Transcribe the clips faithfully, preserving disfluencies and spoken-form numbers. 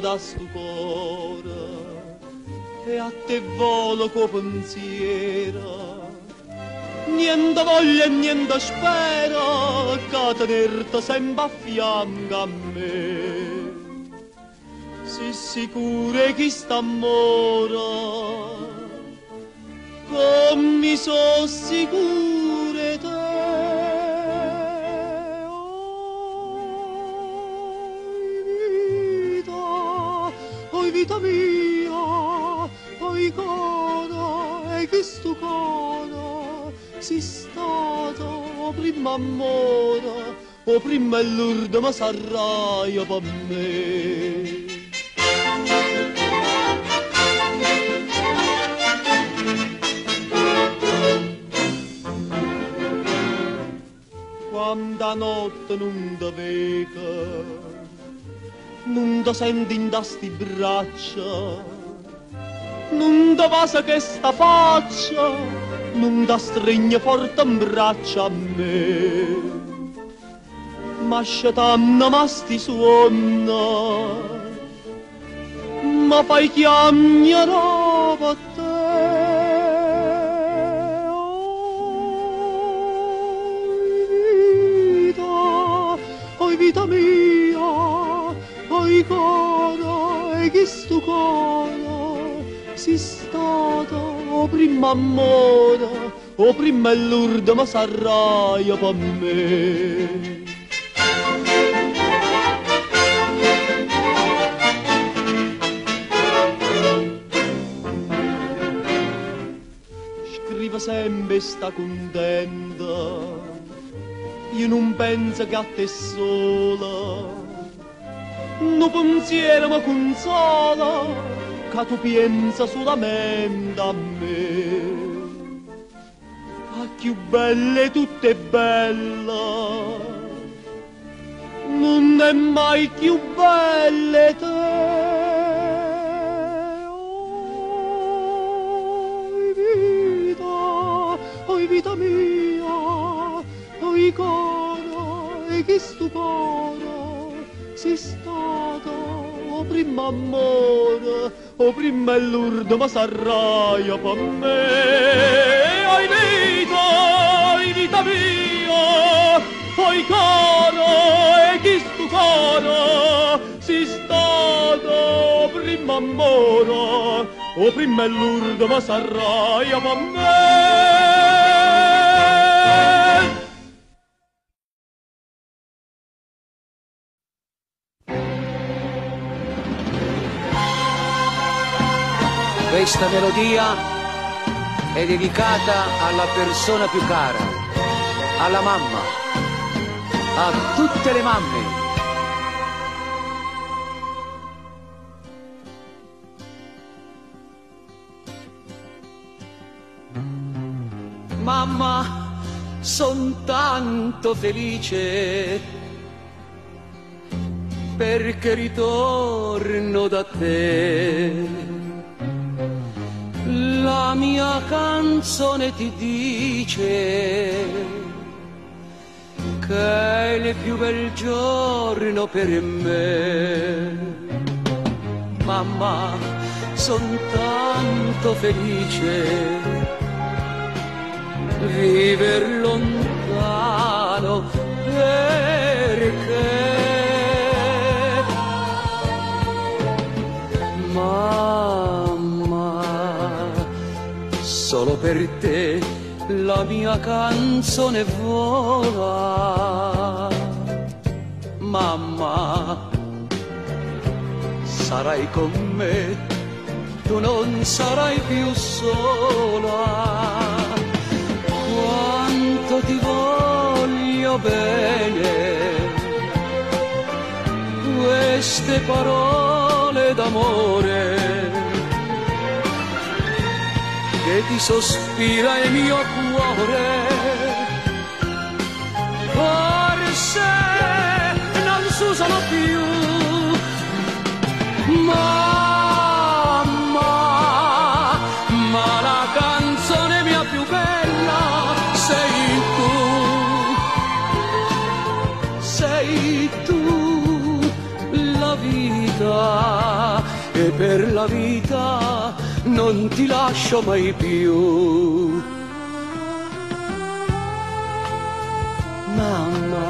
da sto cuore e a te volo co pensiero. Niente voglia e niente spera che tenerti sempre a fianco a me. Si sicure che sta amore, come mi so sicure te. Vita mia, oi cara, e che sto cara, sei stata o prima amore, o prima l'urda ma sarraia per me. Quanta notte non ti vedo, non ti senti in sti braccia, non ti passa che sta faccia, non ti stringe forte in braccia a me. Ma scetanna ma sti suonna, ma fai chiamare a te. Oh vita, oh vita mia, oi cara, e che sto cara, sei stata o prima amore, o prima l'urda ma sarraia per me. Scrive sempre sta contenta, io non penso che a te sola. No pensiero mi consola, che tu pensa solamente a me. A più belle tutte bella, non è mai più belle te. Oh vita, oh vita mia, oh cara, e che sto cara, sei stata o prima amore, o prima l'urda ma sarraia per me. Oi vita, oi vita mia, oi cara, e chi stu cara, sei stata o prima amore, o prima l'urda ma sarraia per me. Questa melodia è dedicata alla persona più cara, alla mamma, a tutte le mamme. Mamma, son tanto felice perché ritorno da te. La mia canzone ti dice che è il più bel giorno per me. Mamma, son tanto felice viver lontano perché mamma, solo per te la mia canzone vola. Mamma, sarai con me, tu non sarai più sola. Quanto ti voglio bene, queste parole d'amore che ti sospira il mio cuore. Forse non si usano più, mamma, ma la canzone mia più bella sei tu, sei tu, la vita non ti lascio mai più. Mamma,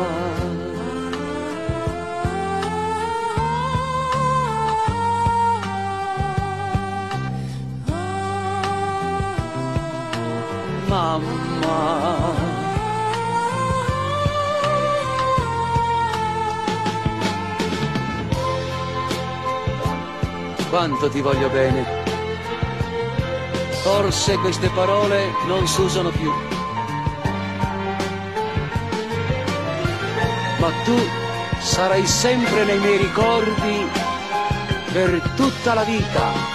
mamma, quanto ti voglio bene. Forse queste parole non si usano più, ma tu sarai sempre nei miei ricordi per tutta la vita.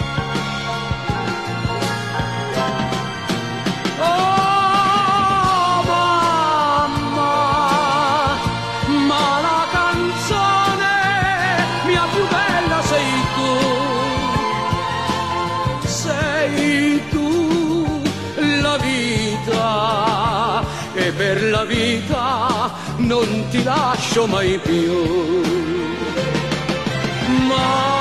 Oh mamma, ma la canzone mia più bella sei tu, sei tu la vita, e per la vita non ti lascio mai più. Mamma,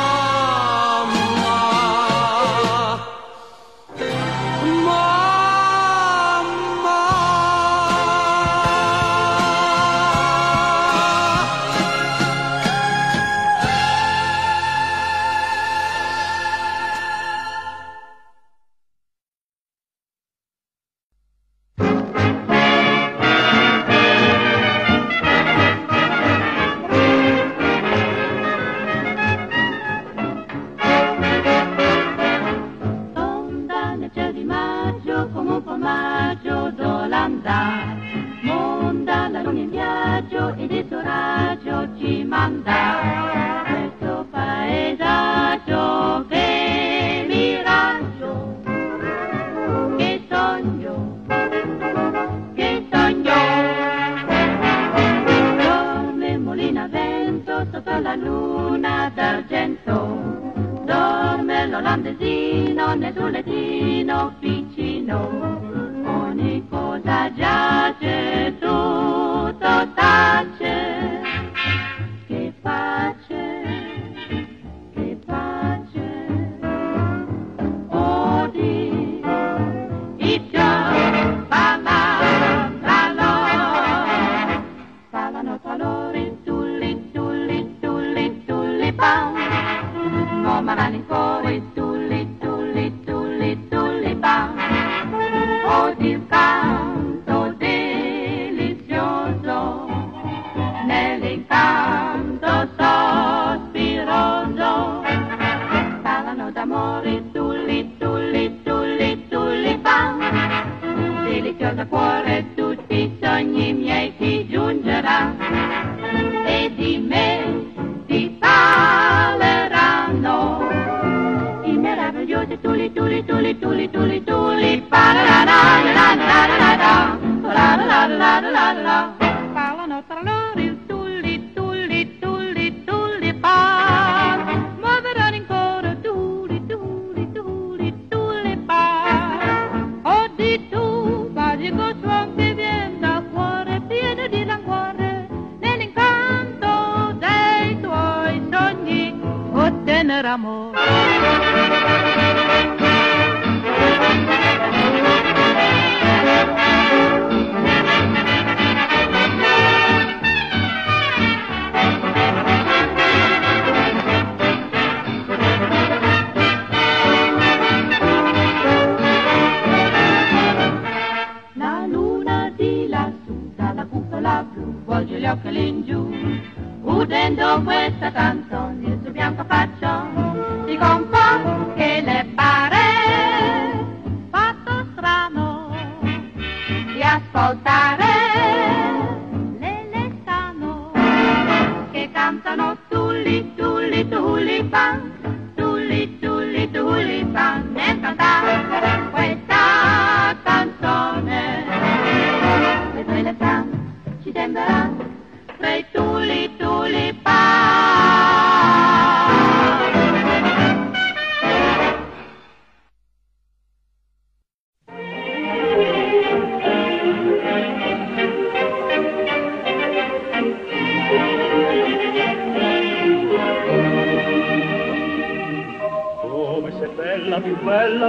ci sembra, sei tuli tuli pa.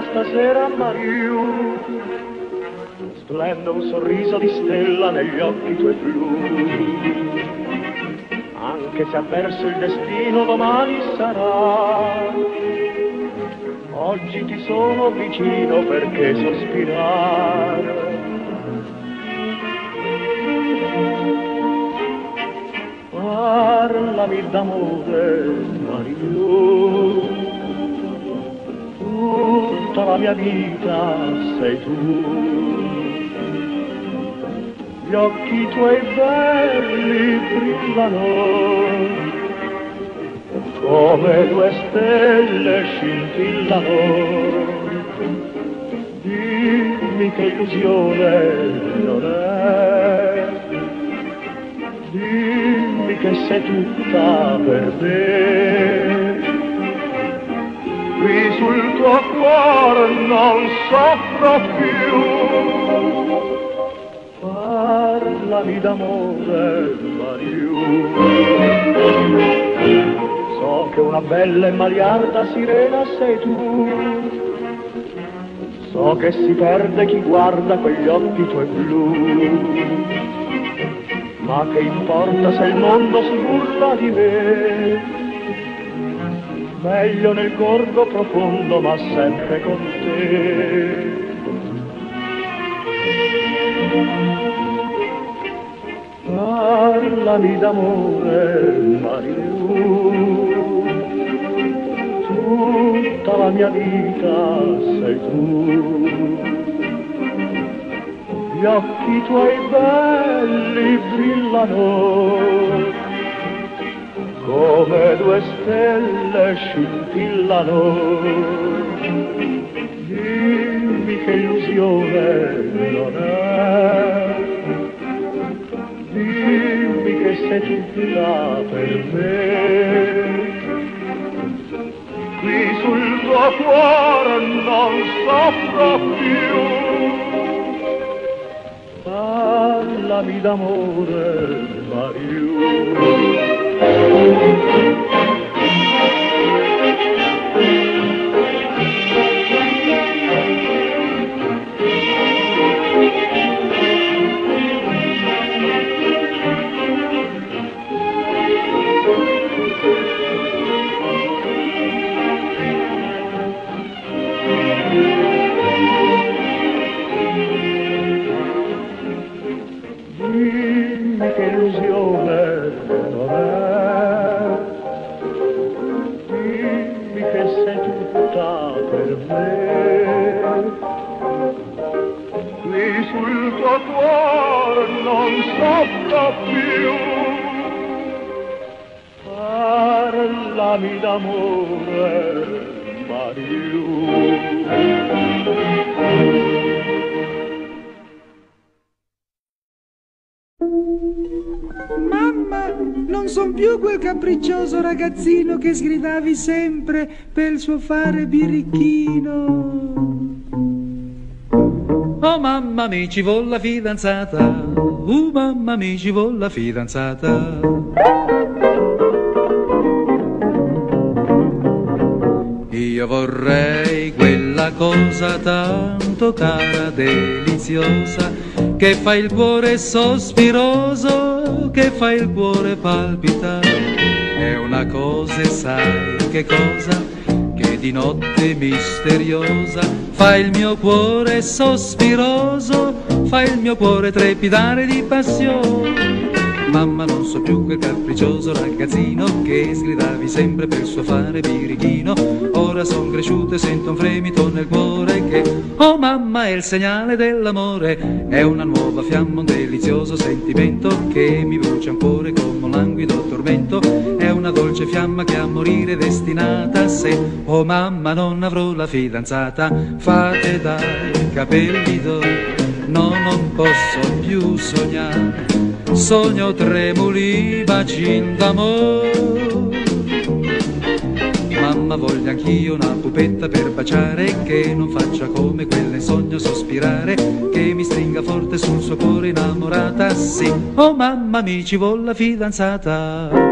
stasera Mariù, splende un sorriso di stella negli occhi tuoi blu. Anche se avverso il destino domani sarà, oggi ti sono vicino perché sospirare. Parlami d'amore, Mariù, tutta la mia vita sei tu. Gli occhi tuoi belli brillano come due stelle scintillano. Dimmi che illusione non è, dimmi che sei tutta per me. Qui sul tuo cuore non soffro più. Parlami d'amore, Mariù. So che una bella e maliarda sirena sei tu. So che si perde chi guarda quegli occhi tuoi blu. Ma che importa se il mondo si burla di me? Meglio nel gorgo profondo, ma sempre con te. Parlami d'amore, Mariù, tutta la mia vita sei tu. Gli occhi tuoi belli brillano come due stelle scintillano. Dimmi che illusione non è, dimmi che sei tutta per me. Qui sul tuo cuore non soffro più. Parlami d'amore, Mariù. Dimmi che illusione non è, dimmi che sei tutta per me. Qui sul tuo cuore non soffro più. Parlami d'amore, Mariù. Mamma, non son più quel capriccioso ragazzino che sgridavi sempre per il suo fare birichino. Oh mamma mi ci vuol la fidanzata, uh mamma mi ci vuol la fidanzata. Io vorrei quella cosa tanto cara, deliziosa, che fa il cuore sospiroso, che fa il cuore palpitare. È una cosa, e sai che cosa, che di notte misteriosa fa il mio cuore sospiroso, fa il mio cuore trepidare di passione. Mamma, non so più quel capriccioso ragazzino che sgridavi sempre per il suo fare birichino. Ora son cresciuto e sento un fremito nel cuore che, oh mamma, è il segnale dell'amore. È una nuova fiamma, un delizioso sentimento che mi brucia un cuore come un languido tormento. È una dolce fiamma che a morire è destinata. Se, oh mamma, non avrò la fidanzata, fate dai capelli d'oro, no, non posso più sognare. Sogno tremuli, bacin d'amore. Mamma, voglio anch'io una pupetta per baciare, che non faccia come quella in sogno sospirare, che mi stringa forte sul suo cuore innamorata. Sì, oh mamma, mi ci vuol la fidanzata.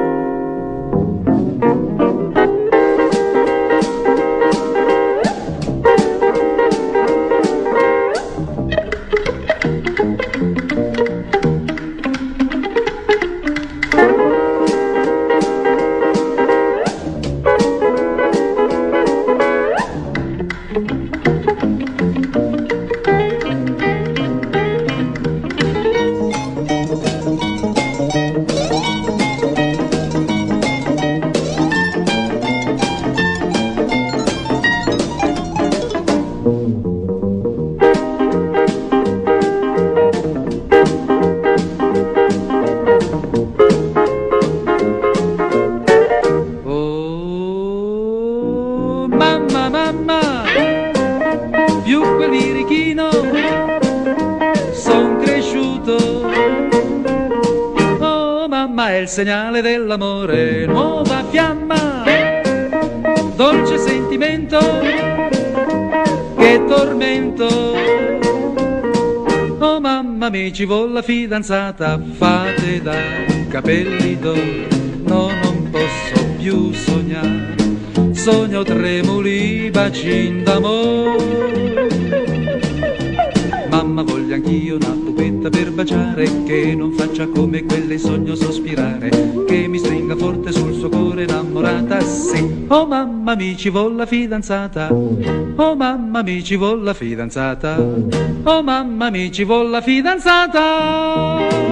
quel birichino son cresciuto. Oh mamma, è il segnale dell'amore, nuova fiamma, dolce sentimento, che tormento. Oh mamma mia, ci vuole la fidanzata, fate dai capelli d'oro, no, non posso più sognare, sogno tremuli, bacin d'amore. Mamma, voglio anch'io una pupetta per baciare, che non faccia come quelle sogno sospirare, che mi stringa forte sul suo cuore innamorata, sì. Oh mamma mi ci vuol la fidanzata, oh mamma mi ci vuol la fidanzata, oh mamma mi ci vuol la fidanzata.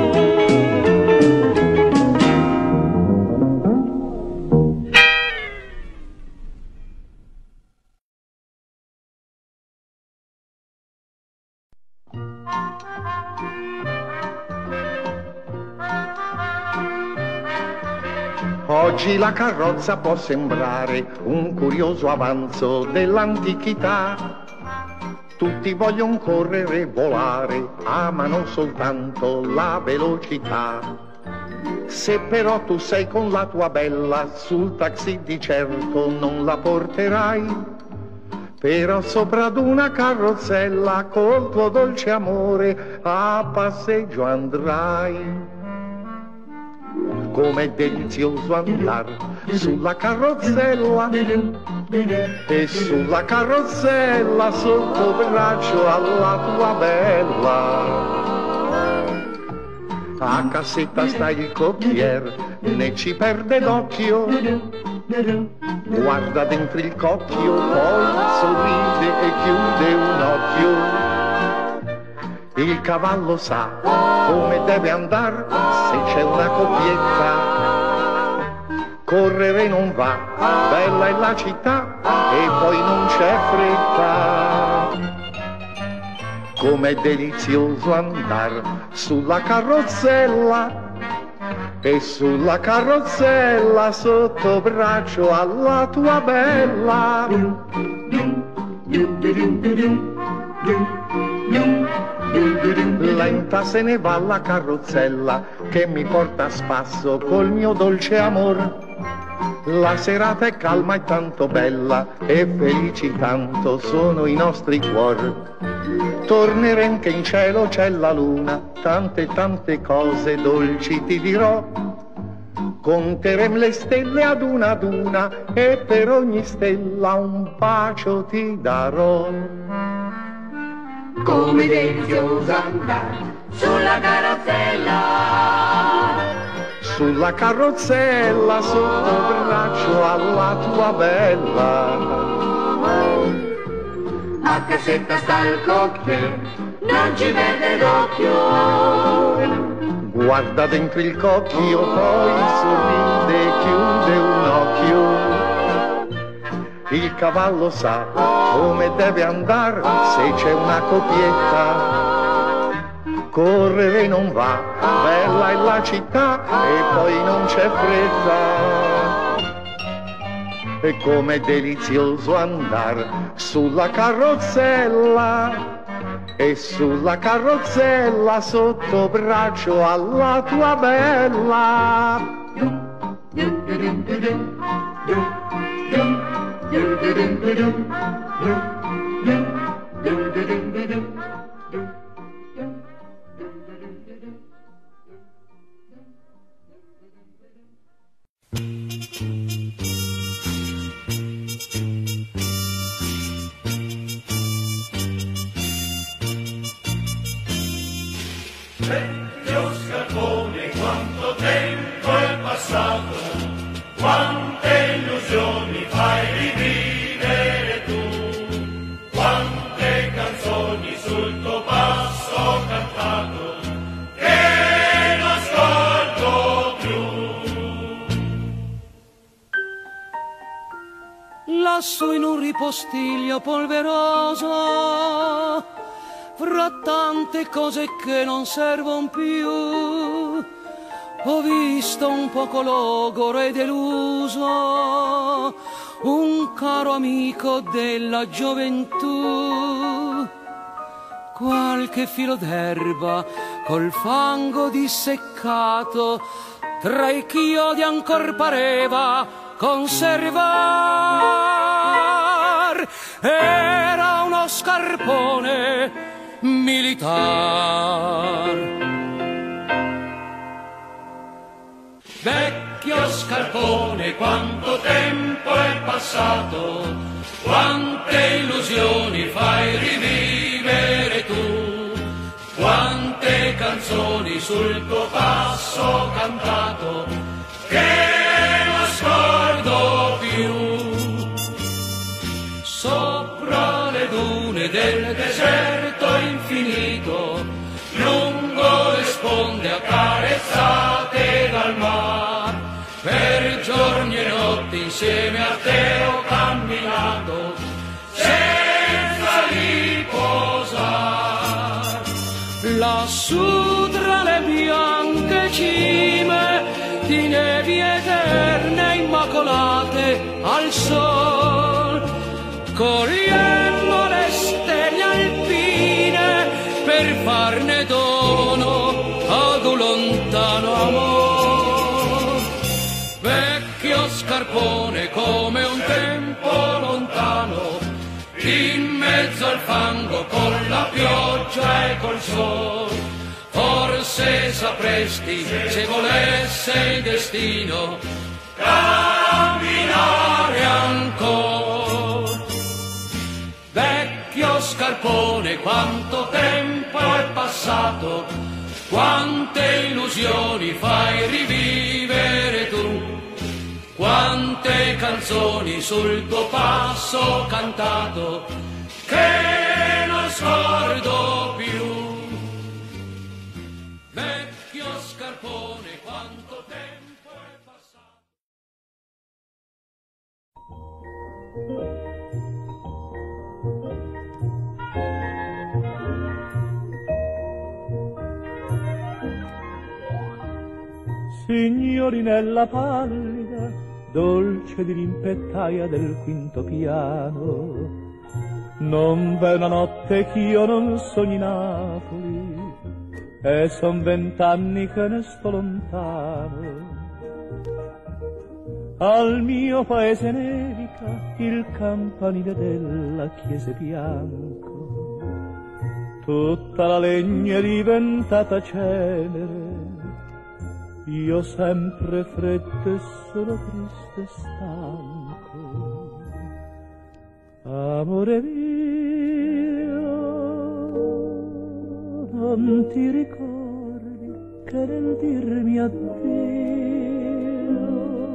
Oggi la carrozza può sembrare un curioso avanzo dell'antichità. Tutti vogliono correre e volare, amano soltanto la velocità. Se però tu sei con la tua bella, sul taxi di certo non la porterai. Però sopra ad una carrozzella, col tuo dolce amore, a passeggio andrai. Com'è delizioso andar sulla carrozzella e sulla carrozzella sotto braccio alla tua bella. A cassetta sta il cocchiere, ne ci perde l'occhio, guarda dentro il cocchio, poi sorride e chiude un occhio. Il cavallo sa come deve andar se c'è una coppietta. Correre non va, bella è la città e poi non c'è fretta. Com'è delizioso andar sulla carrozzella e sulla carrozzella sotto braccio alla tua bella. Lenta se ne va la carrozzella che mi porta a spasso col mio dolce amor. La serata è calma e tanto bella e felici tanto sono i nostri cuori. Tornerem che in cielo c'è la luna, tante tante cose dolci ti dirò. Conterem le stelle ad una ad una e per ogni stella un bacio ti darò. Come delizioso andare sulla carrozzella, sulla carrozzella sotto braccio alla tua bella. A cassetta sta il cocchiere, non ci perde l'occhio, guarda dentro il cocchio, poi sorride e chiude un occhio. Il cavallo sa come deve andar se c'è una coppietta. Correre non va, bella è la città e poi non c'è fretta. E com'è delizioso andar sulla carrozzella e sulla carrozzella sotto braccio alla tua bella. Vecchio scarpone, quanto tempo è passato, quante illusioni fai rivivere tu, quante canzoni sul tuo passo cantato, che non ascolto più. Lassù in un ripostiglio polveroso, fra tante cose che non servono più, ho visto un poco logoro e deluso un caro amico della gioventù. qualche filo d'erba col fango disseccato tra i chiodi ancor pareva conservar. Era uno scarpone militar. Vecchio scarpone, quanto tempo è passato, quante illusioni fai rivivere tu, quante canzoni sul tuo passo cantato che non scordo più. Sopra le dune del deserto infinito, lungo le sponde accarezzate dal mar, per giorni e notti insieme a te ho camminato senza riposar. Lassù tra le bianche cime di nevi eterne immacolate al sol, cogliemmo le stelle alpine per farne dono ad un lontano amor. Vecchio scarpone come un tempo lontano, in mezzo al fango con la pioggia e col sol, forse sapresti, se volesse il destino, camminare ancora. Vecchio scarpone, quanto tempo è passato, quante illusioni fai rivivere tu, quante canzoni sul tuo passo cantato che non scordo più. Vecchio scarpone, quanto tempo è passato. Signorinella pallida, dolce di rimpettaia del quinto piano, non v'è una notte ch'io non sogni Napoli, e son vent'anni che ne sto lontano. Al mio paese nevica il campanile della chiesa bianco, tutta la legna è diventata cenere, io sempre freddo e solo triste e stanco. Amore mio, non ti ricordi che nel dirmi addio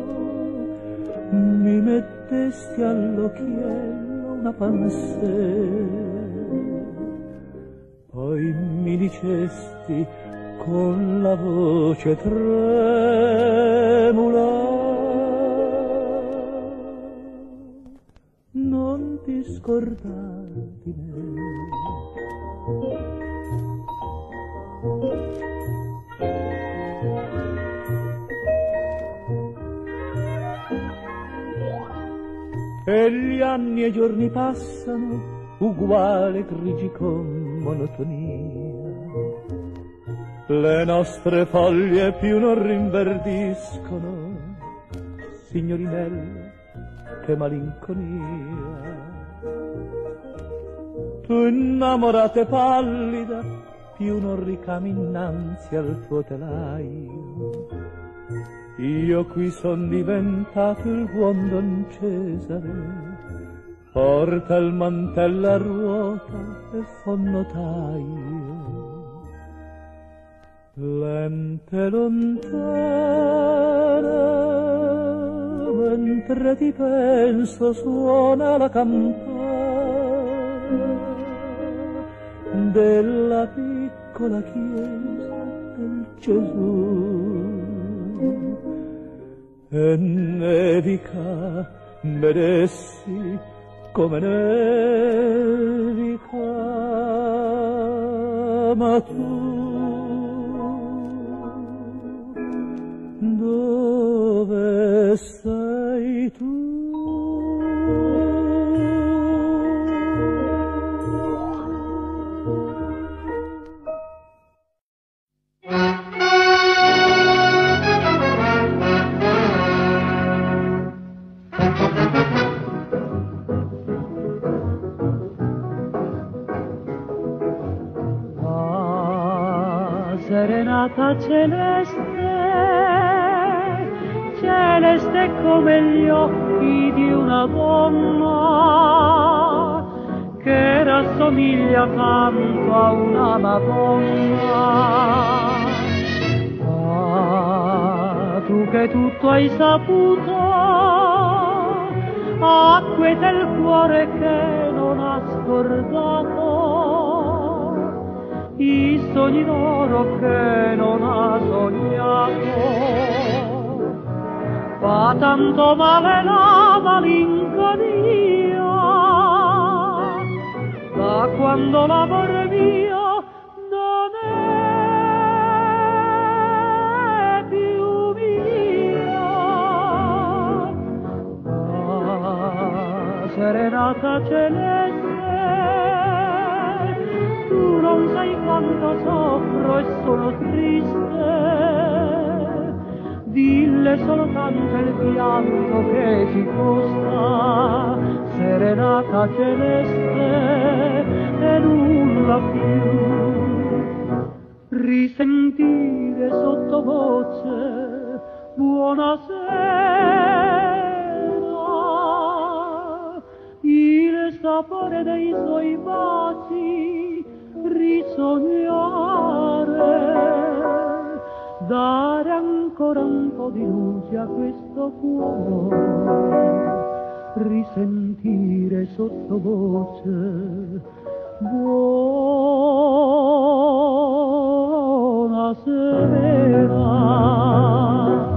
mi mettesti all'occhiello una pensée, poi mi dicesti con la voce tremula, non ti scordar di me. E gli anni e i giorni passano uguale grigi con monotonia, le nostre foglie più non rinverdiscono, signorinella, che malinconia. Tu innamorata e pallida, più non ricami innanzi al tuo telaio, io qui son diventato il buon Don Cesare, porta il mantello a ruota e fa notaio. Lente lontana, mentre ti penso, suona la campana della piccola chiesa del Gesù, e nevica, vedessi come nevica, ma tu dove sei tu? serenata celeste, celeste come gli occhi di una donna che rassomiglia tanto a una Madonna. Ah, tu che tutto hai saputo, acqueta il cuore che non ha scordato i sogni d'oro che non ha sognato. Fa tanto male la malinconia da quando l'amor mio non è più mio. Ah, serenata celeste, tu non sai quanto soffro e sono triste, dille soltanto il pianto che ci costa, serenata celeste, e nulla più. Risentire sottovoce buonasera, il sapore dei suoi baci risognare, dare ancora un po' di luce a questo cuore, risentire sottovoce buonasera.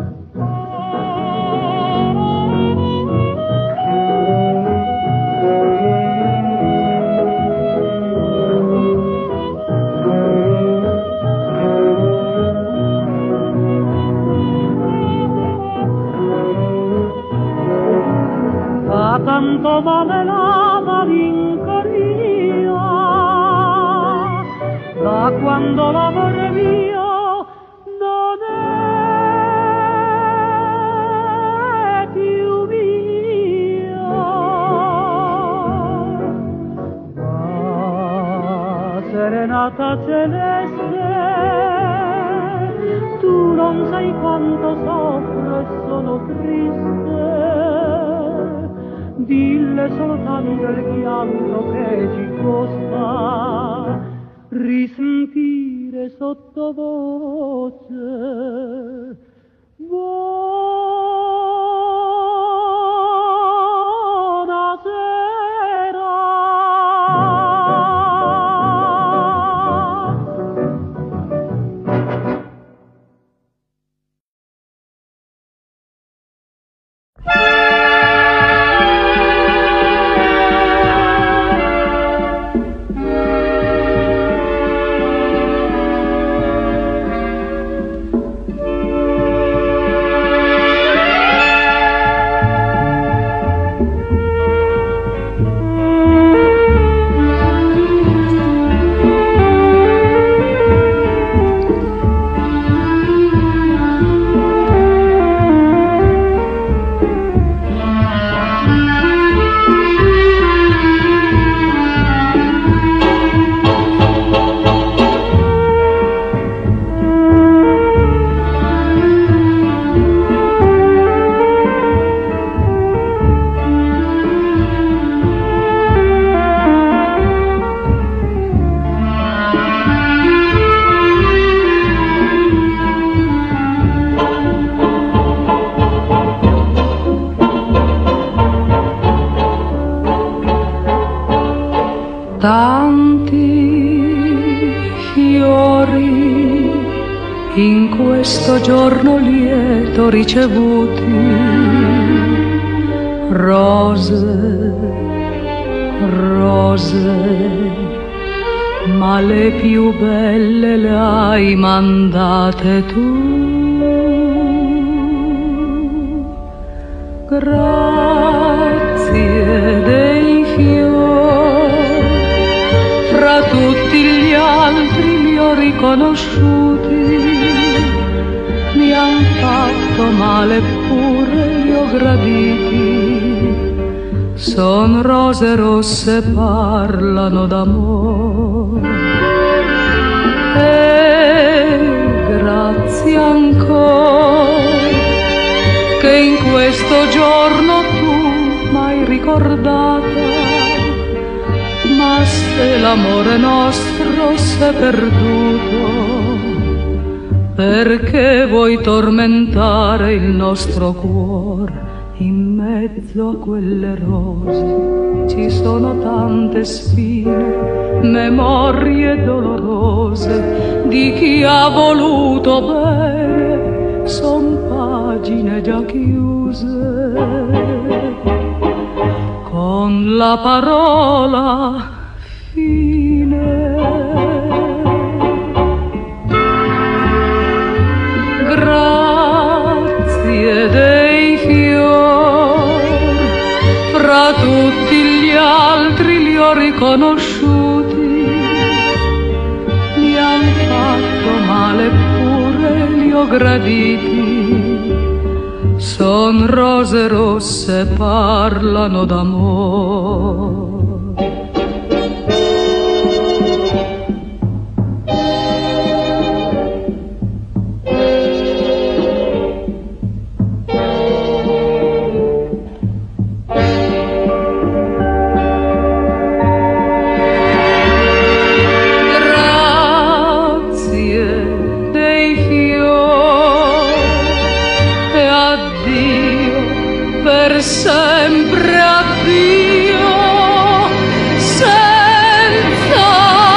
Tanto vale la malinconia da quando l'amore mio non è più mio. Ma serenata celeste, tu non sai quanto soffro e sono triste, dille soltanto il pianto che ci costa, risentire sottovoce buonasera. Tanti fiori in questo giorno lieto ricevuti, rose, rose, ma le più belle le hai mandate tu. Grazie dei fiori, fra tutti gli altri li ho riconosciuti, mi han fatto male pure li ho graditi, son rose rosse, parlano d'amore. E che l'amore nostro s'è perduto. Perché vuoi tormentare il nostro cuore? In mezzo a quelle rose ci sono tante spine, memorie dolorose di chi ha voluto bene, son pagine già chiuse. Con la parola fine grazie dei fiori, fra tutti gli altri li ho riconosciuti, mi han fatto male pure li ho graditi, son rose rosse, parlano d'amore. Sempre addio, senza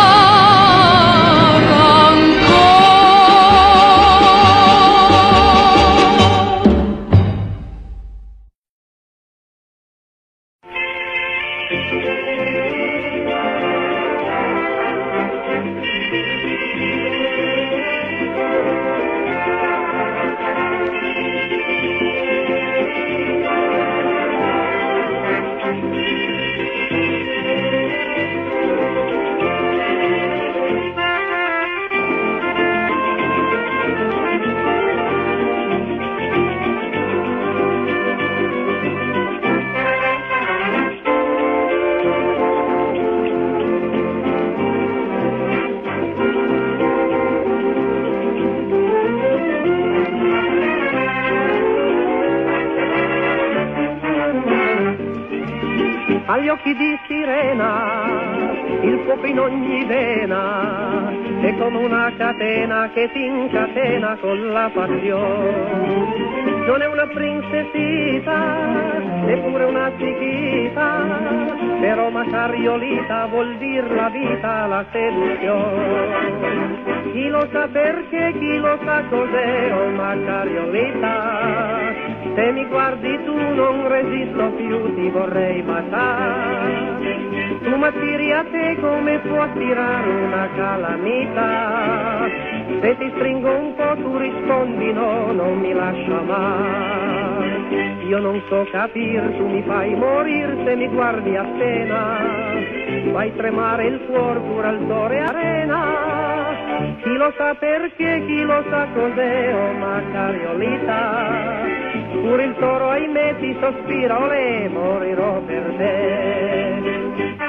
agli occhi di sirena, il fuoco in ogni vena, è come una catena che si incatena con la passione. Non è una princesita, neppure una zichita, però Macariolita vuol dir la vita, la seduzione. Chi lo sa perché, chi lo sa cos'è, oh Macariolita, se mi guardi tu non resisto più, ti vorrei baciare. Tu m'attiri a te come può attirare una calamita. Se ti stringo un po' tu rispondi no, non mi lascia mai. Io non so capir, tu mi fai morir se mi guardi appena. Fai tremare il cuor pure al Torre Arena. Chi lo sa perché, chi lo sa cos'è, oh Macariolita. Pure il toro ahimè ti sospira, olè, morirò per te.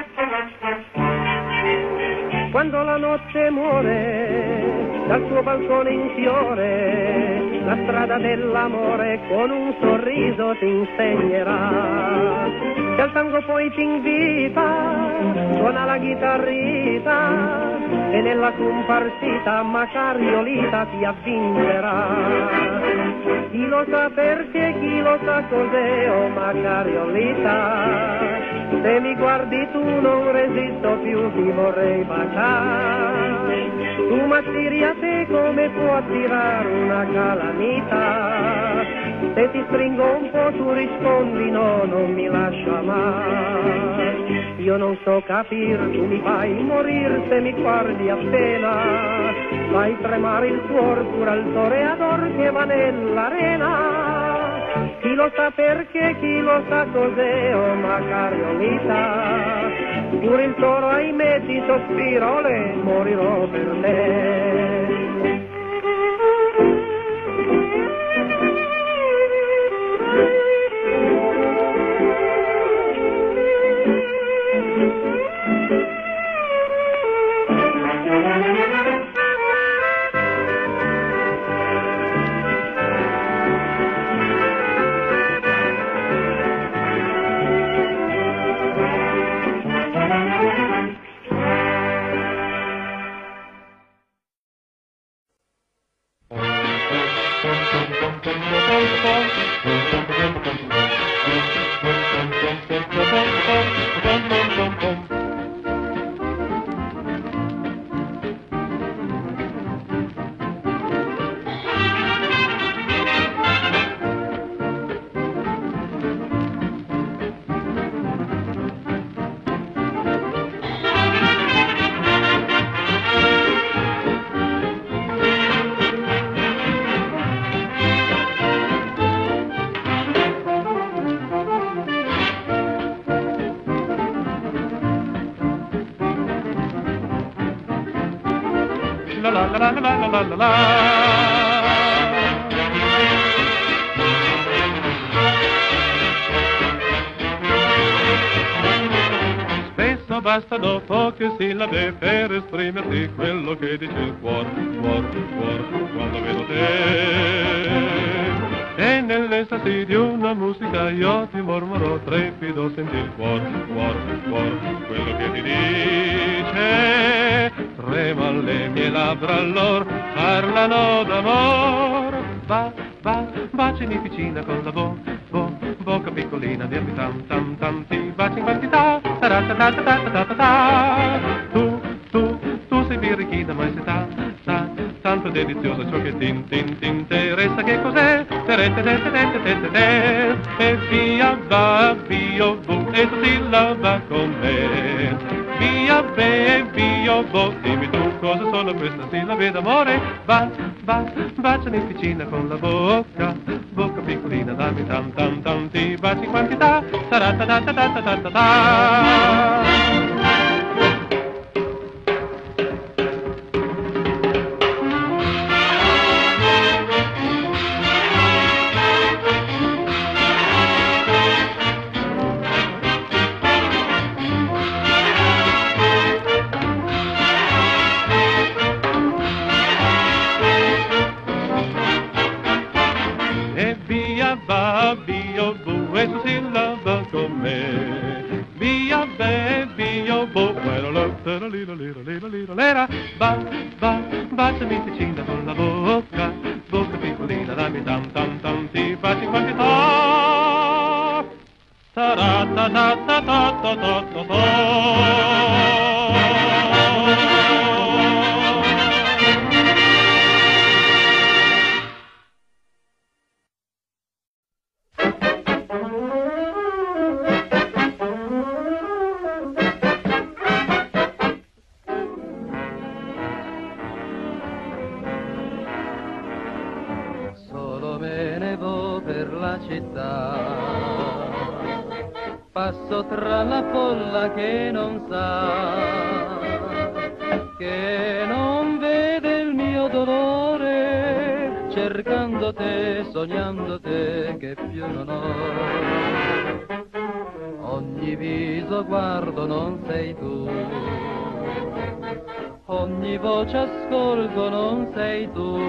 Quando la notte muore, dal suo balcone in fiore, la strada dell'amore con un sorriso ti insegnerà. Che al tango poi ti invita, suona la chitarrita, e nella comparsita Macariolita ti avvincerà. Chi lo sa perché, chi lo sa cos'è, oh Macariolita, se mi guardi tu non resisto più, ti vorrei baciare. Tu m'attiri a te come può attirare una calamita. Se ti stringo un po' tu rispondi no, non mi lascia mai. Io non so capir, tu mi fai morir se mi guardi appena. Fai tremare il cuor pure al toreador che va nell'arena. Chi lo sa perché, chi lo sa cos'è, oh Macariolita. Pure il toro ahimè ti sospira, olè, morirò per te. la la la la la la la la la. Spesso bastano poche sillabe per esprimerti quello che dice il cuore, cuore, cuore, quando vedo te. E nell'estasi di una musica io ti mormoro, trepido, senti il cuore, cuore, cuore, quello che ti dice. Trema le mie labbra allor, parlano d'amor. Va, va, bacimi vicina con la bo, bo, bocca piccolina, dirmi tam, tam, tam, ti baci in quantità, ta-ra-ta-ta-ta-ta-ta-ta. Tu, tu, tu sei birichina, ma sei ta, ta, tanto deliziosa ciò che tin, tin, tin, interessa che cos'è? Terete, terete, terete, terete, terete, e via, va, via, bu, e tu sillaba con me. Via, be, via, bo, dimmi tu cosa sono queste sillabe d'amore. Va, va, baciami vicina con la bocca, bocca piccolina, dammi tam, tam, tam, ti baci in quantità, ta-ra-ta-ta-ta-ta-ta-ta. Va, va, baciami vicina con la bocca, bocca piccolina, dammi tam, tam, tam, ti baci in quantità. Ta-ra-ta-ta-ta-ta-ta-ta-ta. Passo tra la folla che non sa, che non vede il mio dolore, cercando te, sognando te, che più non ho. Ogni viso guardo non sei tu, ogni voce ascolto non sei tu.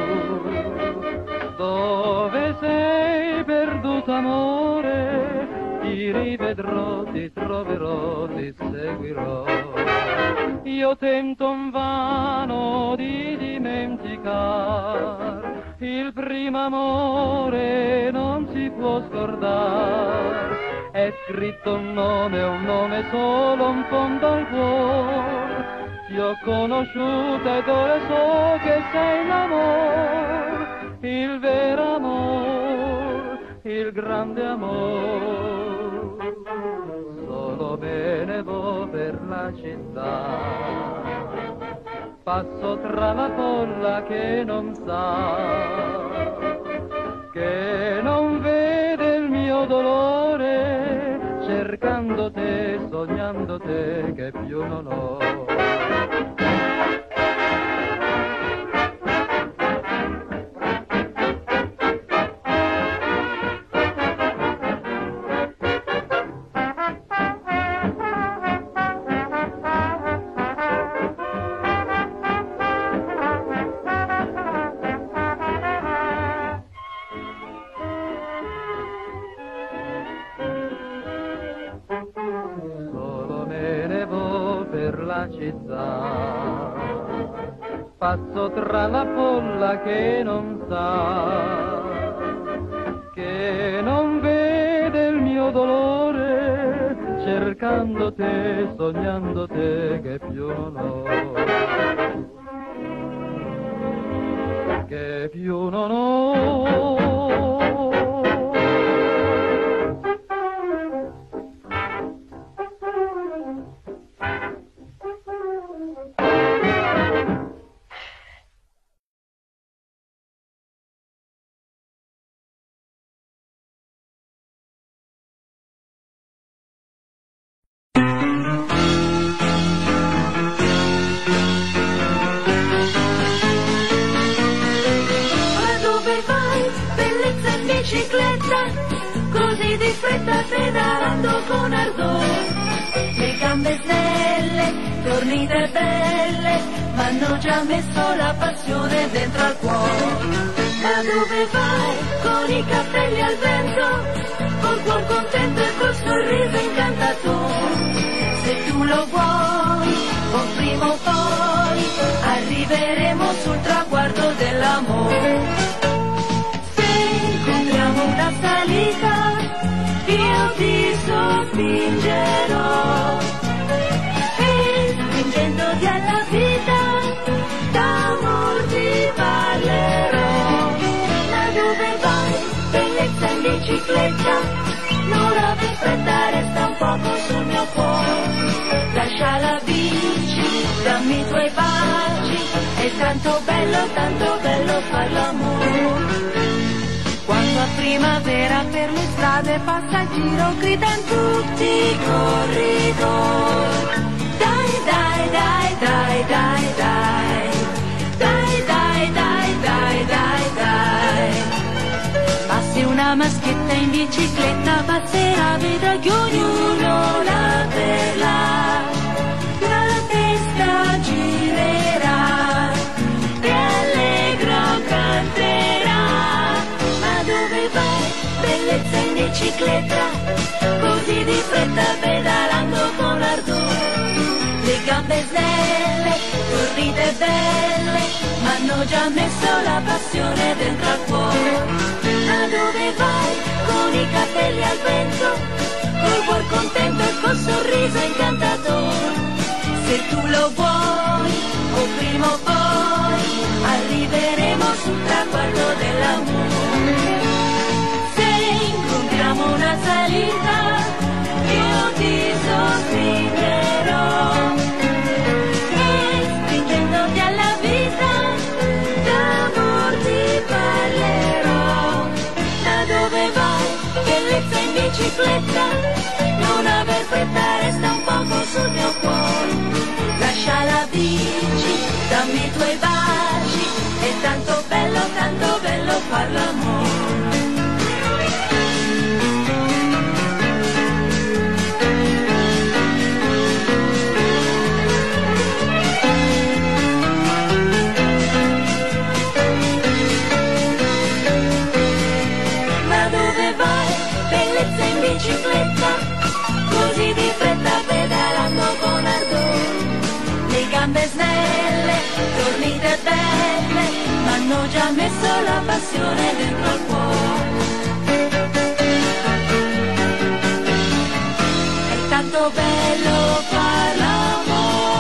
Dove sei perduto amore? Ti rivedrò, ti troverò, ti seguirò. Io tento invano di dimenticar il primo amore, non si può scordare. È scritto un nome, un nome solo, in fondo al cuore. Ti ho conosciuta ed ora so che sei l'amore, il vero amore, il grande amore. Solo me ne vo per la città, passo tra la folla che non sa, che non vede il mio dolore, cercando te, sognando te, che più non ho. Città, passo tra la folla che non sa, che non vede il mio dolore, cercando te, sognando te, che più non ho, che più non ho. fretta pedalando con ardore, le gambe snelle, tornite belle, ma hanno già messo la passione dentro al cuore. Ma dove vai con i capelli al vento, col cuor contento e col sorriso incantatore? Se tu lo vuoi, o prima o poi, arriveremo sul traguardo dell'amore. Se incontriamo una salita, io ti sospingerò, e stringendoti alla vita, d'amor ti parlerò. Ma dove vai, bellezza in bicicletta? Non aver fretta, resta un poco sul mio cuore. Lascia la bici, dammi i tuoi baci, è tanto bello, tanto bello far l'amore. Quando a primavera per le strade passa a giro, gridano tutti i corridori. Dai, dai, dai, dai, dai, dai, dai, dai, dai, dai, dai, dai. Ma se una maschietta in bicicletta passerà, vedrà che ognuno la vedrà, la testa girerà e allegro canterà. Dove vai, bellezza in bicicletta, così di fretta pedalando con ardore, le gambe snelle, tornite belle, ma hanno già messo la passione dentro al cuore. Ma dove vai, con i capelli al vento, col cuor contento e col sorriso incantatore? Se tu lo vuoi, o prima o poi, arriveremo sul traguardo dell'amore. Una salita, io ti sospingerò, e stringendoti alla vita, d'amor ti parlerò. Da dove vai, bellezza in bicicletta? Non aver fretta, resta un poco sul mio cuore. Lascia la bici, dammi i tuoi baci, è tanto bello, tanto bello far l'amore. Bicicletta, così di fretta pedalando con ardore, le gambe snelle, tornite belle, ma hanno già messo la passione dentro al cuore. È tanto bello far l'amore.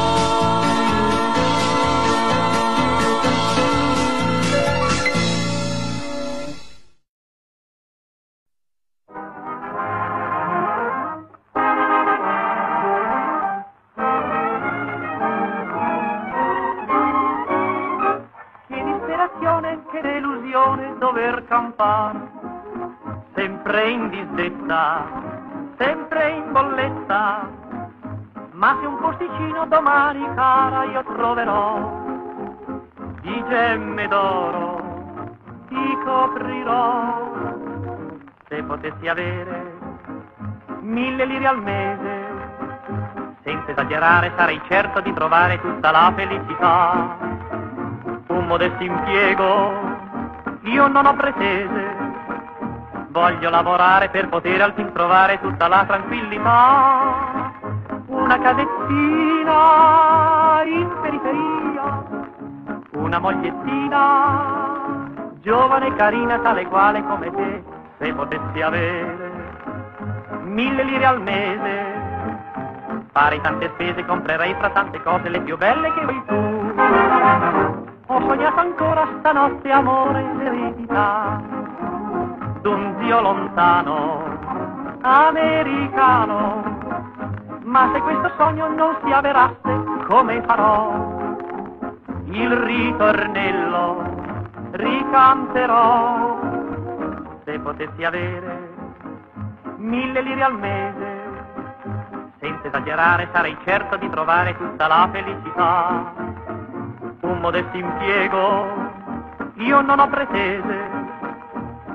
Che delusione dover campare, sempre in disdetta, sempre in bolletta. Ma se un posticino domani, cara, io troverò, di gemme d'oro ti coprirò. Se potessi avere mille lire al mese, senza esagerare sarei certo di trovare tutta la felicità. Un modesto impiego io non ho pretese, voglio lavorare per poter al fin trovare tutta la tranquillità. Una casettina in periferia, una mogliettina giovane e carina, tale quale come te. Se potessi avere mille lire al mese, farei tante spese, comprerei fra tante cose le più belle che vuoi tu. Ho sognato ancora stanotte amore e serenità d'un zio lontano americano, ma se questo sogno non si avverasse, come farò? Il ritornello ricanterò. Se potessi avere mille lire al mese, senza esagerare sarei certo di trovare tutta la felicità. Un modesto impiego io non ho pretese,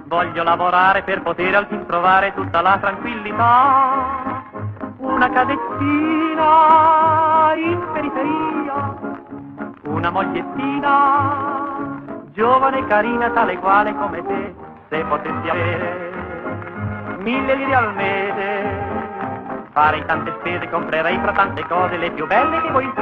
Voglio lavorare per poter al fin trovare tutta la tranquillità. Una cadezzina in periferia, una mogliettina, giovane e carina, tale quale come te, se potessi avere mille lire al mese, farei tante spese, comprerei fra tante cose le più belle che vuoi tu.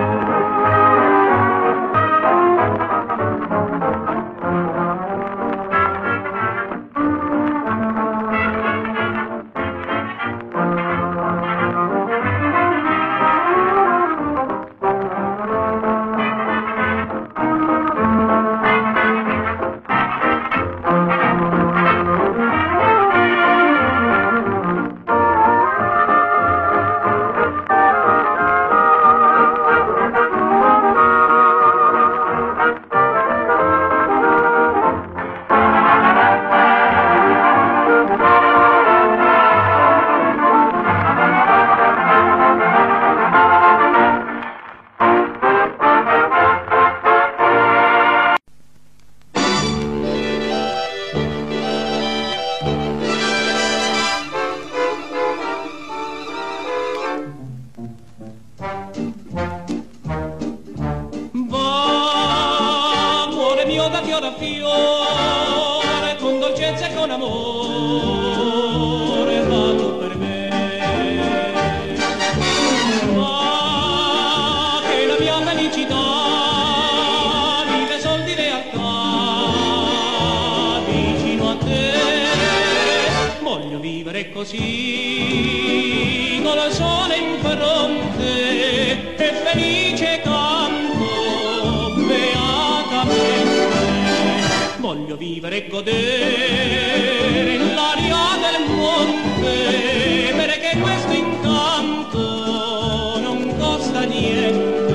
Così, con il sole in fronte e felice canto beatamente, voglio vivere e godere l'aria del monte, perché questo incanto non costa niente.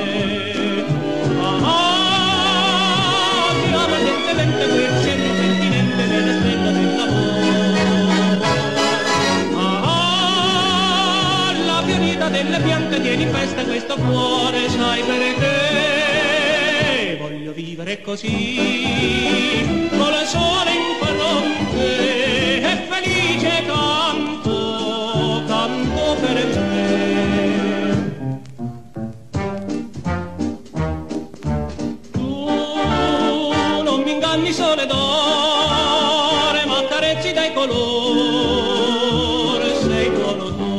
Ah, ti amo ardentemente quel cielo sentinente delle stelle del lavoro. Delle piante tieni in festa questo cuore, sai perché voglio vivere così, con il sole in fronte e felice canto, canto per me. Tu non mi inganni sole d'ore, ma carezzi dai colori, sei buono tu.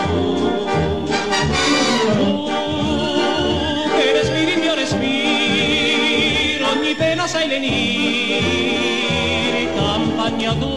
Sai lenire, campagna tu.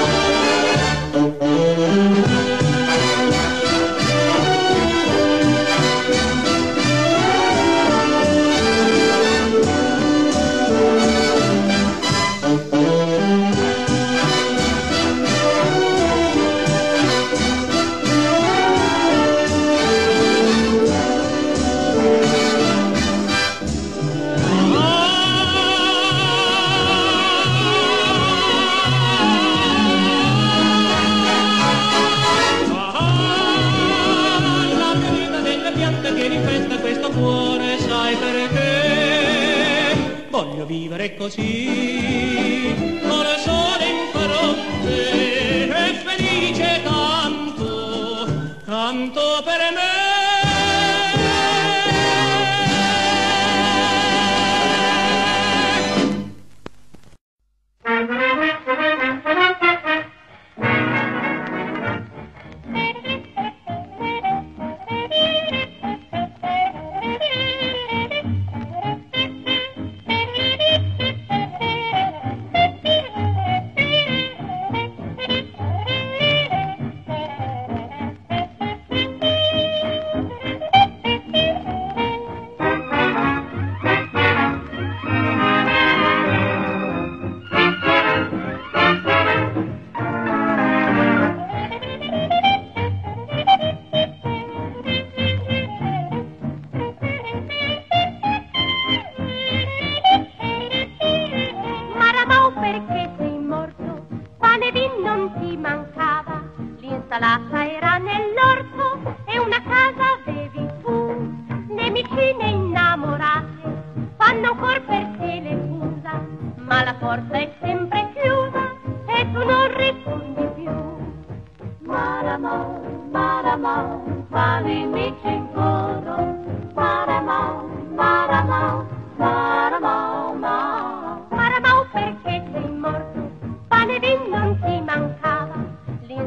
Cuore, sai perché voglio vivere così, con il sole in fronte e felice canto, canto per me.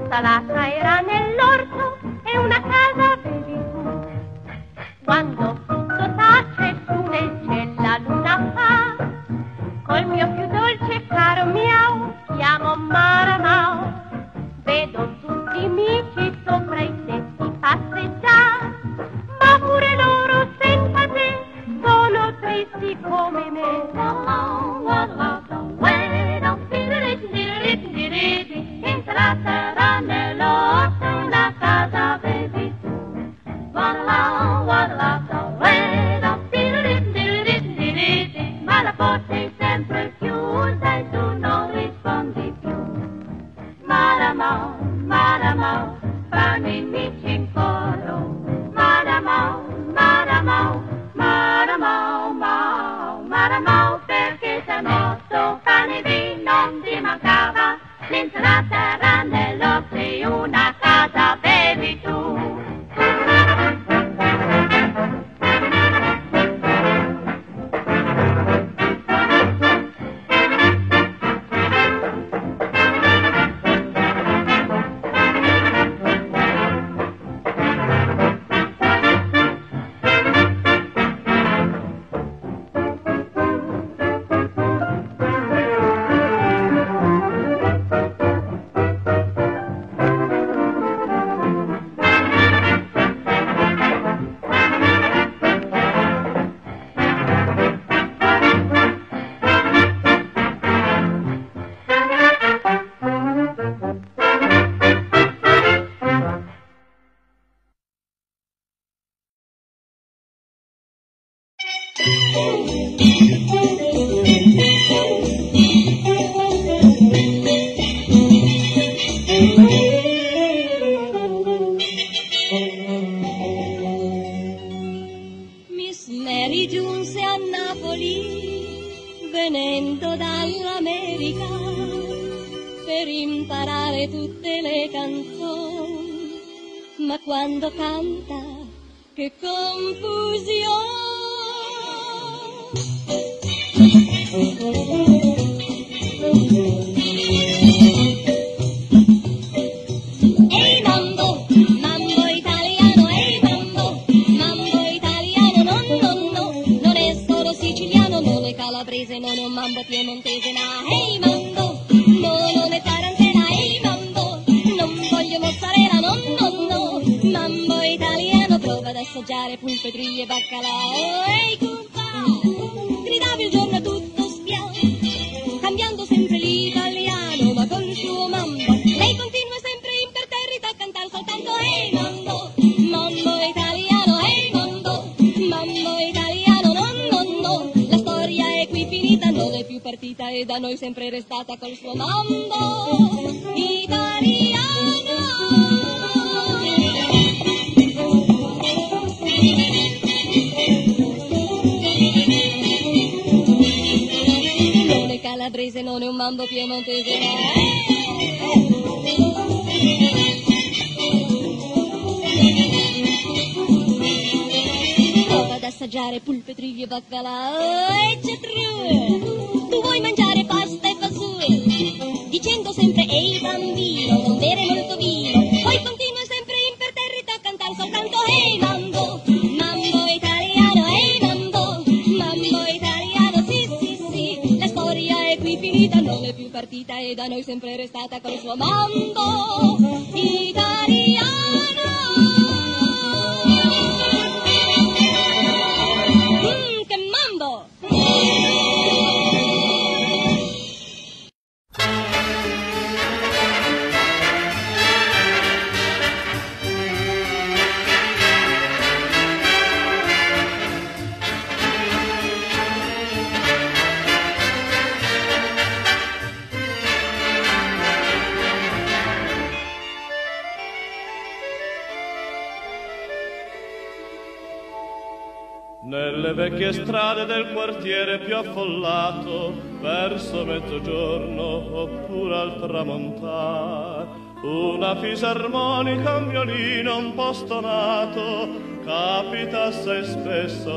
salata era nell'orto e una casa avevi tu. Quando tutto tace su nel cielo la luna fa, col mio più dolce caro miau, chiamo Maramau. Vedo tutti i amici sopra i tetti passeggiare, ma pure loro senza te sono tristi come me. Insalata nell'orto, una casa avevi tu. Ma la porta è sempre chiusa e tu non rispondi più. Maramau, Maramau, fammi amici in coro. Maramau, Maramau, Maramau, Mau, Maramau, perché sei morto, pane di non ti mancava. L'insalata era nell'orto e una casa avevi tu. Miss Mary giunse a Napoli venendo dall'America per imparare tutte le canzoni, ma quando canta che confusione. Ehi mambo, mambo italiano, ehi mambo, mambo italiano, no, no, no, non è solo siciliano, non è calabrese, non è un mambo piemontese, ma ehi mambo, no, non è tarantella, ehi mambo, non voglio mozzarella, no, no, no, mambo italiano, prova ad assaggiare pulpetri e baccalà. Ehi cuppa, gridavi il giorno tutto sbianco, cambiando sempre l'italiano, ma col suo mambo lei continua sempre imperterrita a cantare soltanto ehi mambo, mambo italiano, ehi mambo, mambo italiano, no, no, no, la storia è qui finita, non è più partita e da noi sempre restata col suo mambo italiano. Non è calabrese, non è un mambo piemontese, ma prova ad assaggiare pulpetri e baccalà. E c'è true, tu vuoi mangiare pasta e fagioli, dicendo sempre ehi bambino, non bere molto vino, poi continua sempre imperterrita a cantare soltanto ehi mambo, mambo italiano, ehi mambo, mambo italiano, sì sì sì, la storia è qui finita, non è più partita e da noi sempre restata col suo mambo italiano. Mm, che mambo! Nelle vecchie strade del quartiere più affollato, verso mezzogiorno oppure al tramontare, una fisarmonica, un violino un po' stonato, capita assai spesso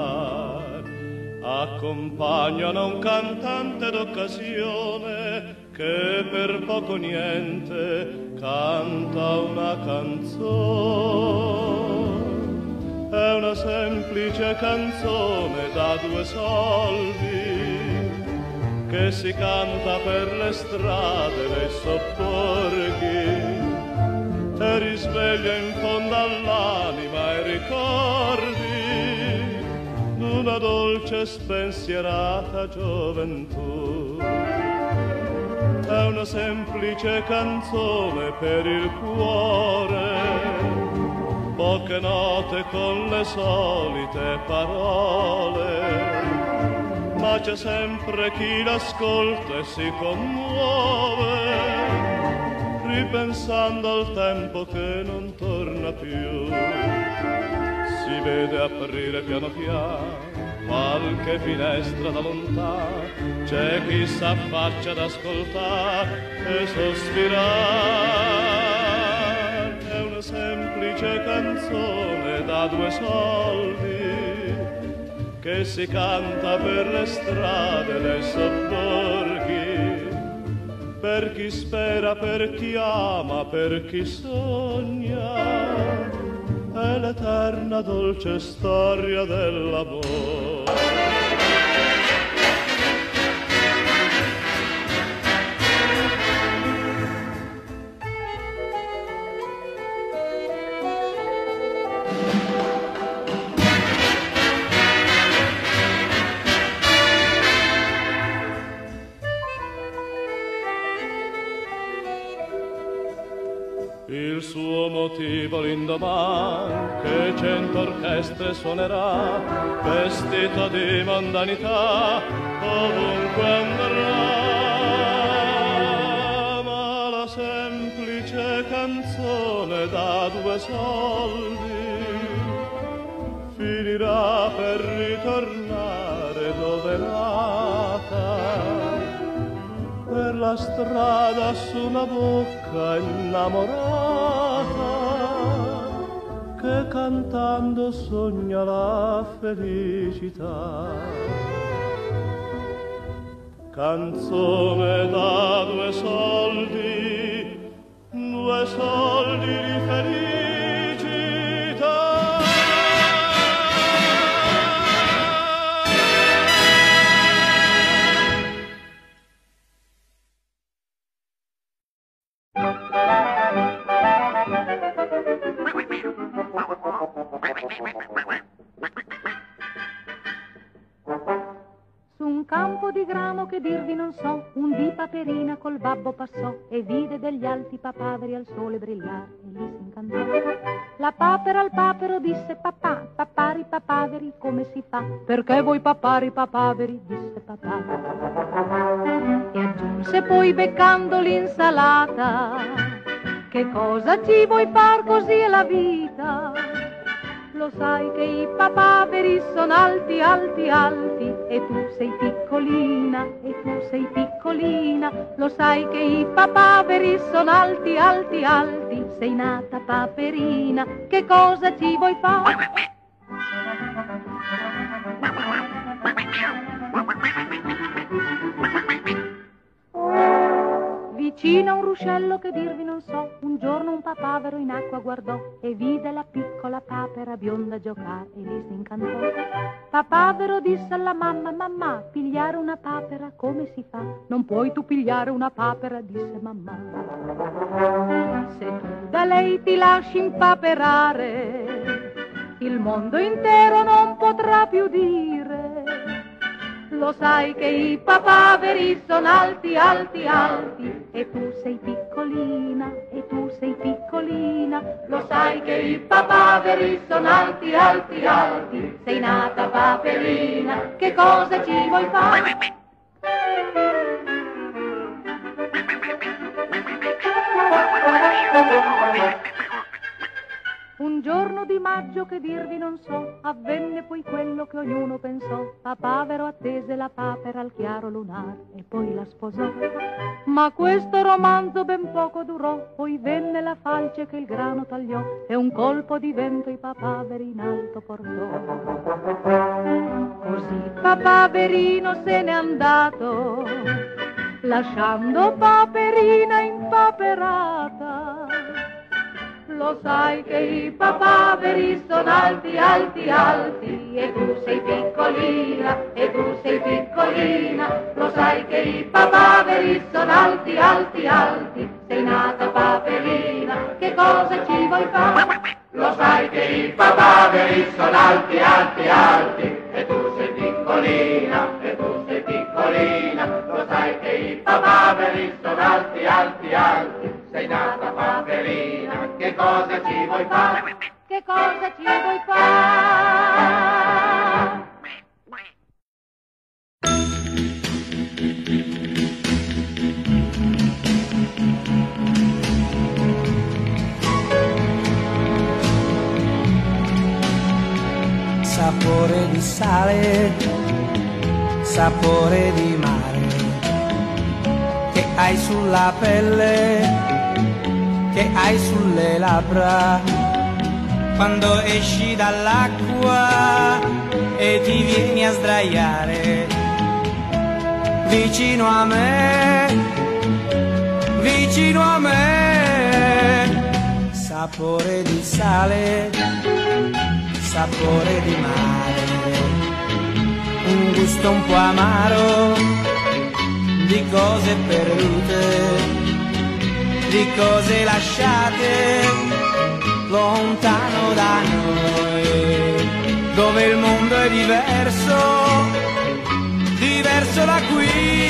d'ascoltare. Accompagnano un cantante d'occasione che per poco niente canta una canzone. È una semplice canzone da due soldi che si canta per le strade, nei sobborghi, e risveglia in fondo all'anima i ricordi d'una dolce spensierata gioventù. È una semplice canzone per il cuore, poche note con le solite parole, ma c'è sempre chi l'ascolta e si commuove, ripensando al tempo che non torna più. Si vede aprire piano piano qualche finestra da lontano, c'è chi s'affaccia ad ascoltare e sospirare. È una semplice canzone da due soldi che si canta per le strade dei sobborghi, per chi spera, per chi ama, per chi sogna, è l'eterna dolce storia dell'amore. Il suo motivo l'indomani che cento orchestre suonerà, vestito di mondanità, ovunque andrà. Ma la semplice canzone da due soldi finirà per ritornare dove è nata, per la strada su una bocca innamorata che cantando sogna la felicità. Canzone da due soldi, due soldi di felicità. Su un campo di grano che dirvi non so, un dì Paperina col babbo passò e vide degli alti papaveri al sole brillare e lì si incantò. La papera al papero disse: papà, papari papaveri come si fa? Perché voi papari papaveri? Disse papà. E aggiunse poi beccando l'insalata: che cosa ci vuoi far, così è la vita. Lo sai che i papaveri sono alti, alti, alti, e tu sei piccolina, e tu sei piccolina. Lo sai che i papaveri sono alti, alti, alti, sei nata paperina, che cosa ci vuoi fare? Vicino a un ruscello che dirvi non so, un giorno un papavero in acqua guardò e vide la piccola papera bionda giocare e lì si incantò. Papavero disse alla mamma: mamma, pigliare una papera come si fa? Non puoi tu pigliare una papera, disse mamma. Se tu da lei ti lasci impaperare, il mondo intero non potrà più dire. Lo sai che i papaveri sono alti, alti, alti, e tu sei piccolina, e tu sei piccolina. Lo sai che i papaveri sono alti, alti, alti, sei nata paperina, che cosa ci vuoi fare? Un giorno di maggio che dirvi non so, avvenne poi quello che ognuno pensò. Papavero attese la papera al chiaro lunare e poi la sposò. Ma questo romanzo ben poco durò, poi venne la falce che il grano tagliò e un colpo di vento i papaveri in alto portò. Così papaverino se n'è andato lasciando Paperina impaperata. Lo sai che i papaveri sono alti, alti, alti, e tu sei piccolina, e tu sei piccolina. Lo sai che i papaveri sono alti, alti, alti, sei nata Paperina, che cosa ci vuoi fare? Lo sai che i papaveri sono alti, alti, alti, e tu sei piccolina, e tu sei piccolina. Lo sai che i papaveri sono alti, alti, alti, sei nata Paperina, che cosa ci vuoi fare? Che cosa ci vuoi fare? Sapore di sale, sapore di mare, che hai sulla pelle, che hai sulle labbra, quando esci dall'acqua e ti vieni a sdraiare vicino a me, vicino a me. Sapore di sale, sapore di mare, un gusto un po' amaro di cose perdute, di cose lasciate lontano da noi, dove il mondo è diverso, diverso da qui.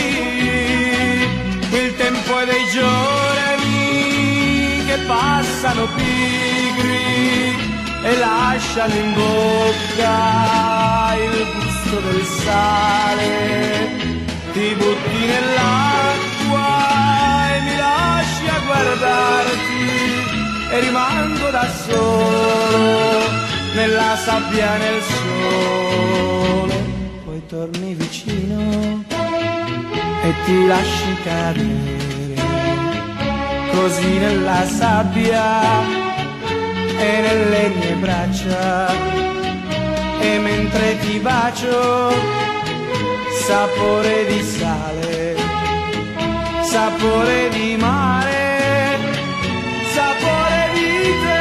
Il tempo è dei giorni che passano pigri e lasciano in bocca il gusto del sale. Ti butti nell'acqua e mi lasci a guardarti e rimango da solo nella sabbia, nel sole. Poi torni vicino e ti lasci cadere così nella sabbia e nelle mie braccia, e mentre ti bacio sapore di sale, sapore di mare, sapore di te.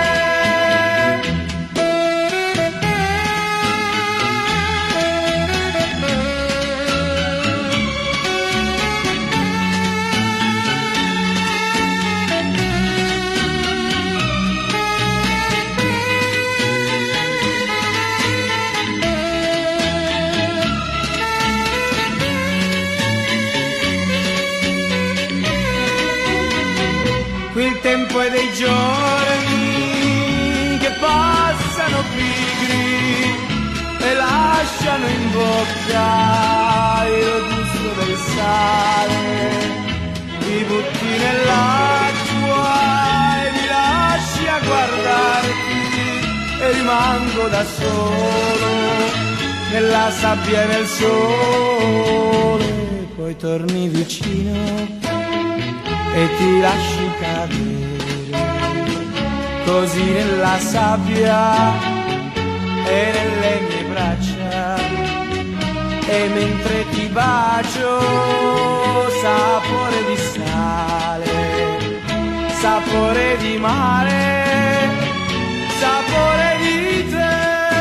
Il tempo è dei giorni che passano pigri e lasciano in bocca il gusto del sale. Ti butti nell'acqua e mi lasci a guardarti e rimango da solo nella sabbia e nel sole. Poi torni vicino e ti lasci cadere così nella sabbia e nelle mie braccia, e mentre ti bacio sapore di sale, sapore di mare, sapore di te.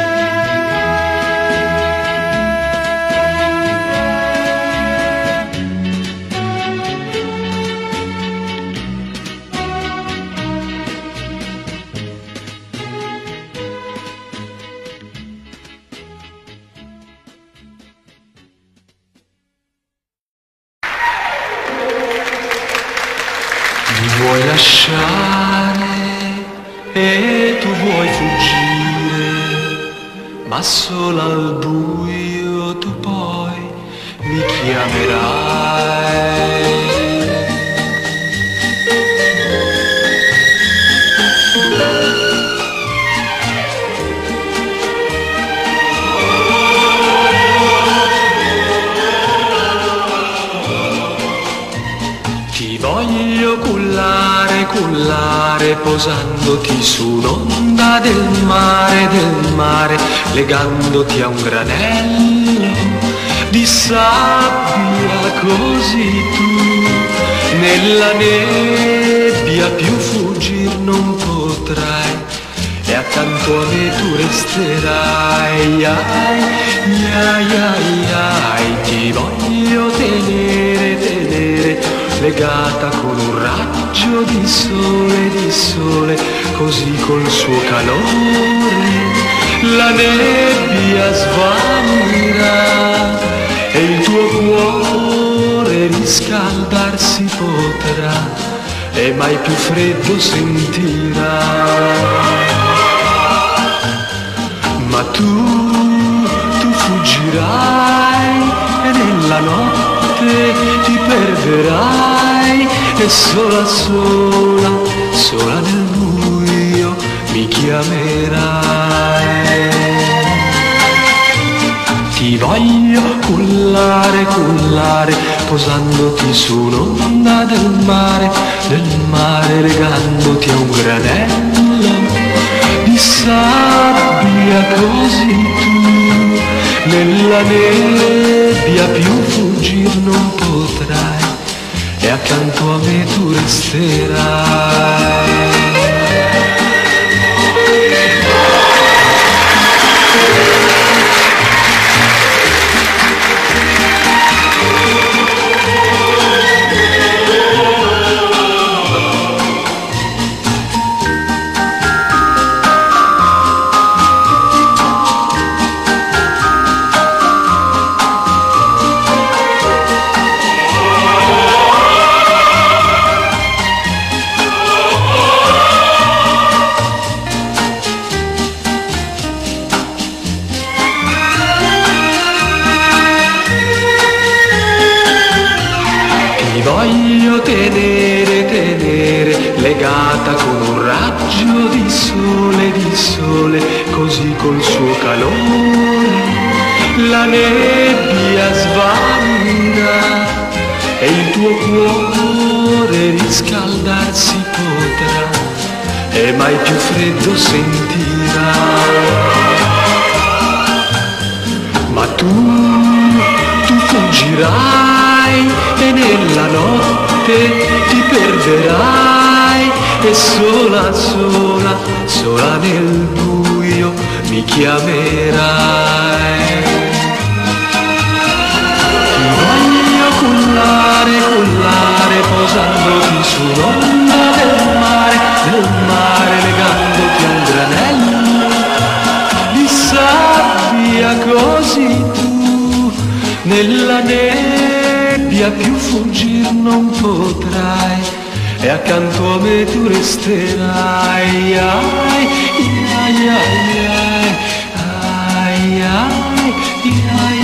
Vuoi lasciare e tu vuoi fuggire, ma solo al buio tu poi mi chiamerai. Voglio cullare, cullare, posandoti su un'onda del mare, del mare, legandoti a un granello di sabbia così tu nella nebbia più fuggir non potrai, e accanto a me tu resterai. Ai, ai, ai, ai, ti voglio tenere, tenere, legata con un raggio di sole, di sole, così col suo calore la nebbia svanirà e il tuo cuore riscaldarsi potrà e mai più freddo sentirà. Ma tu, tu fuggirai e nella notte ti perderai e sola, sola, sola nel buio mi chiamerai. Ti voglio cullare, cullare, posandoti su un'onda del mare, del mare legandoti a un granello di sabbia, così tu nella nebbia più fuggir non potrai e accanto a me tu resterai. Voglio tenere, tenere, legata con un raggio di sole, di sole, così col suo calore la nebbia svanirà e il tuo cuore riscaldarsi potrà e mai più freddo sentirà. Ma tu, tu fuggirai e nella notte ti perderai e sola, sola, sola nel buio mi chiamerai. Ti voglio cullare, cullare, posandoti su un'onda del mare, del mare legandoti a un granello di sabbia, così tu nella nebbia più fuggir non potrai e accanto a me tu resterai. Ai, ai, ai, ai, ai, ai, ai.